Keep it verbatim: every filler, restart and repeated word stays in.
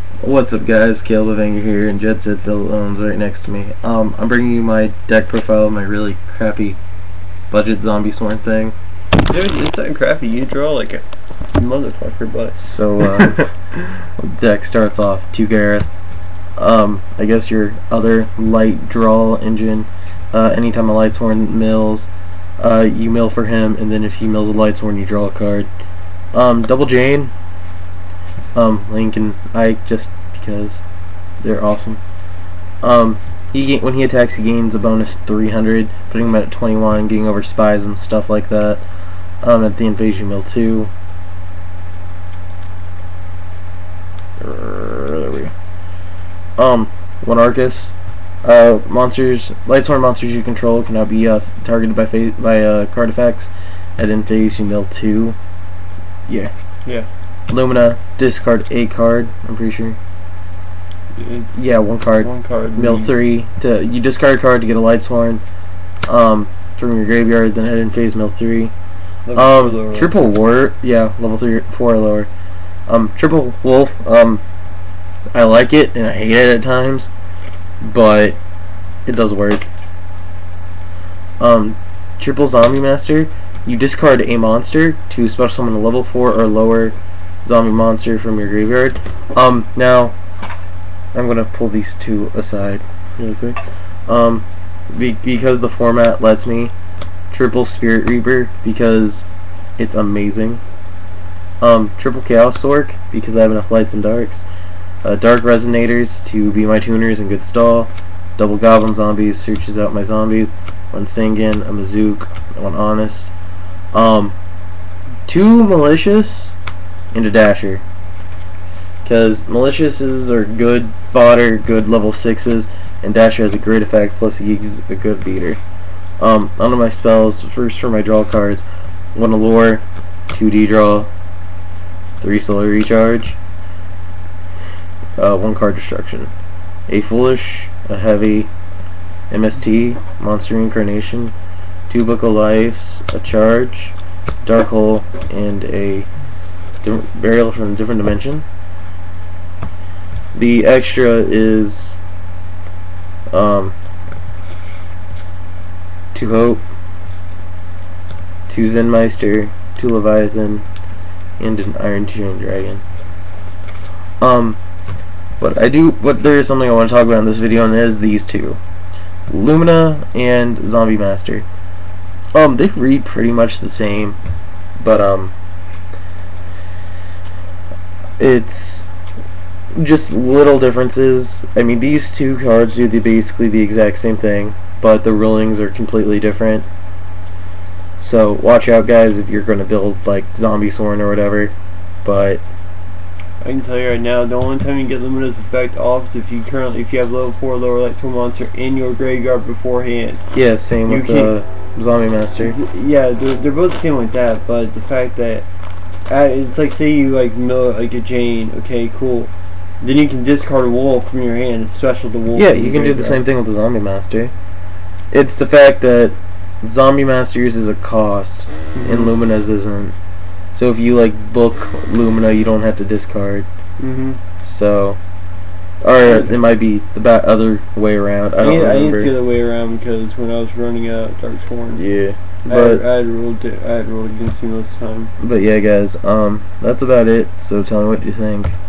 What's up, guys? Caleb Anger here, and Jet Set Villains right next to me. Um, I'm bringing you my deck profile of my really crappy budget zombie sworn thing. Dude, it's not crappy. You draw like a motherfucker, but So, uh, deck starts off two Gareth. Um, I guess your other light draw engine. Uh, anytime a light sworn mills, uh, you mill for him, and then if he mills a light sworn, you draw a card. Um, Double Jane. Um, Link and Ike, just because they're awesome. Um, he when he attacks, he gains a bonus three hundred, putting him at twenty-one, getting over spies and stuff like that. Um, at the invasion mill two. There we go. Um, one Arcus. Uh, monsters, Lightsworn monsters you control cannot be uh, targeted by fa by uh, card effects. At end phase, you mill two. Yeah. yeah. Lumina, discard a card. I'm pretty sure. It's Yeah, one card. One card. Mill three. To you discard a card to get a Lightsworn um, from your graveyard. Then at end phase, mill three. Level Um, four lower. triple war. Yeah, level three, four or lower. Um, triple wolf. Um, I like it and I hate it at times, but it does work. Um, triple zombie master. You discard a monster to special summon a level four or lower zombie monster from your graveyard. Um, now I'm gonna pull these two aside really quick. Um, be because the format lets me triple Spirit Reaper because it's amazing. Um, triple Chaos Sork because I have enough lights and darks. Uh, dark Resonators to be my tuners and good stall. Double Goblin Zombies searches out my zombies. One Sangan, a Mazook, one Honest. Um, two Malicious and a Dasher. Because Maliciouses are good fodder, good level sixes, and Dasher has a great effect, plus he's a good beater. Um, onto my spells, first for my draw cards. One Allure, two D draw, three Solar Recharge, uh, one card Destruction. A Foolish, a Heavy, M S T, Monster Incarnation, two Book of Lives, a Charge, Dark Hole, and a Burial from a Different Dimension. The extra is um, two Hope, two Zenmeister, two Leviathan, and an Iron Tyrian Dragon. Um, but I do, but there is something I want to talk about in this video, and it is these two, Lumina and Zombie Master. Um, they read pretty much the same, but um, it's just little differences. I mean, these two cards do the, basically the exact same thing, but the rulings are completely different. So watch out, guys, if you're going to build like Zombie Sworn or whatever. But I can tell you right now, the only time you get Lumina's effect off is if you currently if you have level four lower Lightsworn monster in your graveyard beforehand. yeah, same You with the uh, Zombie Master. Yeah, they're, they're both the same like that, but the fact that uh, it's like, say you like mill like a Jane, okay, cool. Then you can discard a wolf from your hand. It's special to wolf. Yeah, you can do the same thing with the Zombie Master. It's the fact that Zombie Master's is a cost, Mm-hmm. and Lumina's isn't. So if you like book Lumina, you don't have to discard. Mm-hmm. So, or it might be the ba other way around. I I don't think, I think remember. it's the other way around because when I was running out Darksworn, Yeah, I, but I had ruled it, I had ruled against you most of the time. but yeah, guys. Um, that's about it. So tell me what you think.